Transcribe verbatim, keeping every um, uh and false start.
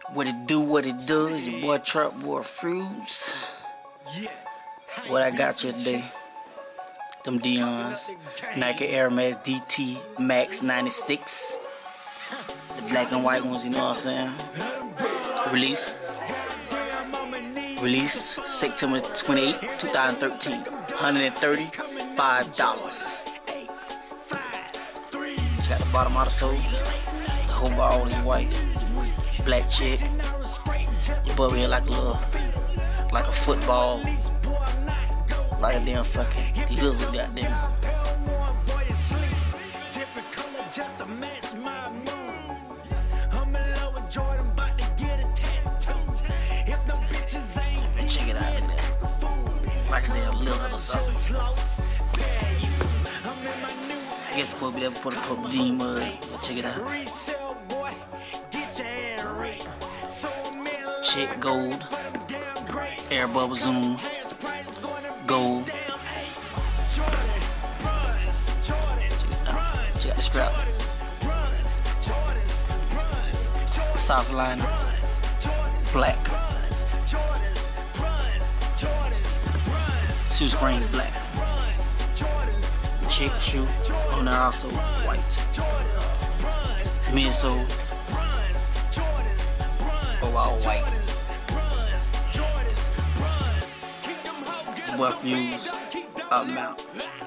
What it do, what it does, your boy Trap Boy Fruits. What I got you today? Them Dion's Nike Air Max D T Max ninety-six. The black and white ones, you know what I'm saying? Release. Release September twenty-eighth, two thousand thirteen. one hundred thirty-five dollars. Got the bottom of the sole. The whole ball is white. Black chick. Your boy here like a little, like a football, like a damn fucking lizard goddamn. Check it out in there, like a damn lizard or something. I guess it's supposed to be able to put a put D mud. So check it out. Check gold, air bubble zoom, gold. Check out the strap. Soft liner, black. Shoe screens black. Check shoe on there also white. Midsole. Oh, all white. Boy Fuse, up mount.